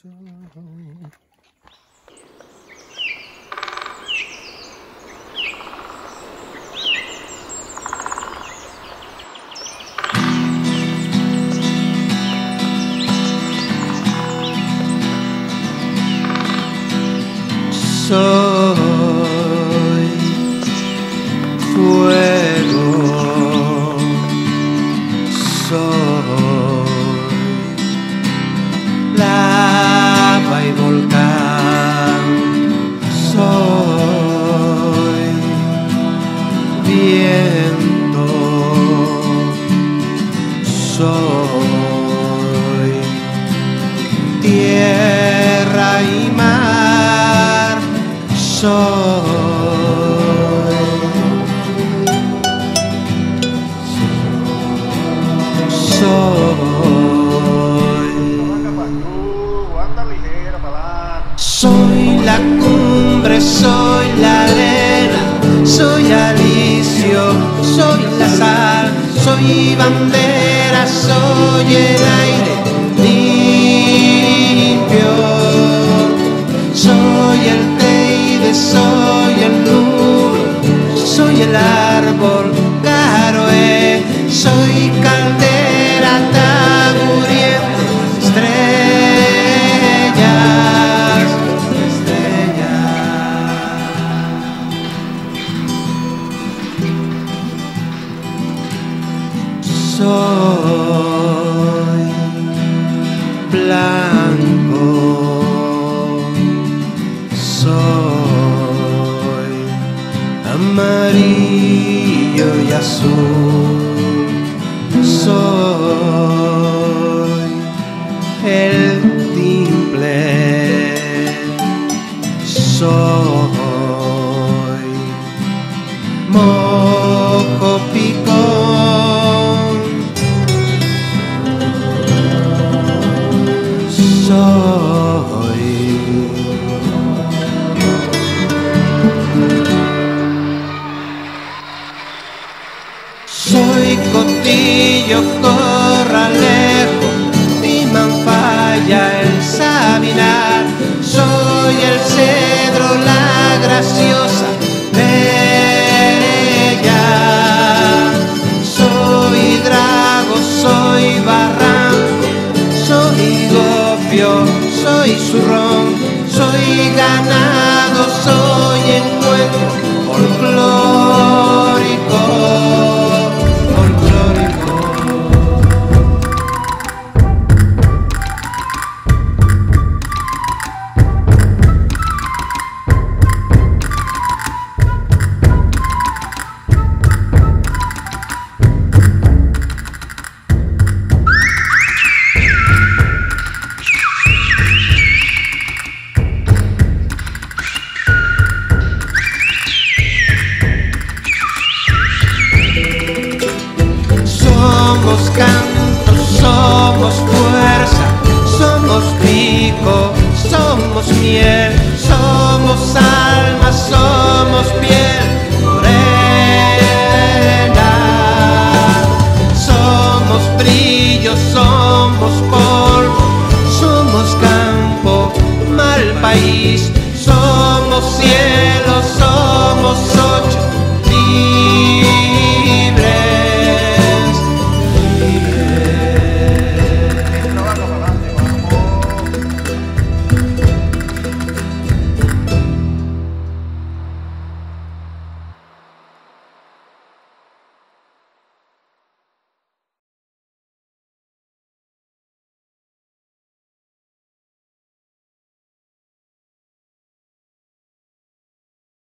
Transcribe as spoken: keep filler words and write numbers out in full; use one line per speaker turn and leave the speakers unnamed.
Soy fuego, soy lava y volcán, soy viento, soy tierra y mar. Soy, soy, soy la cumbre, soy la arena, soy alicio, soy la sal, soy bandera, soy el aire limpio, soy el soy el nudo, soy el árbol caroe, soy caldera taburiente, estrellas, estrellas. Soy blanco, soy amarillo y azul, soy el timple, soy mojo picón, soy soy cotillo, corralejo, Timanfaya, el sabinar, soy el cedro, la graciosa, bella, soy drago, soy barranco, soy gofio, soy zurrón, soy ganado, soy encuentro folclórico. Somos canto, somos fuerza, somos pico, somos miel, somos alma, somos piel morena, somos brillo, somos polvo, somos campo, mal país, somos cielo, somos sol.